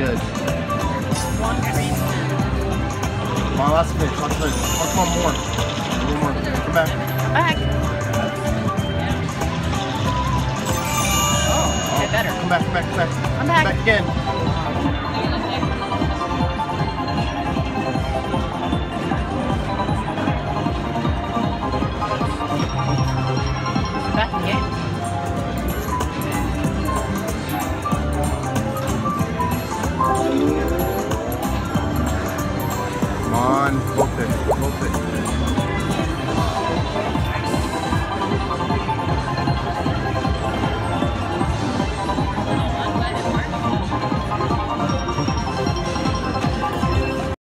good. One green. Come on, last fish. Oh, come on, more. One more. Come back. Back. Oh, Get better. Come back. I'm back. Back again.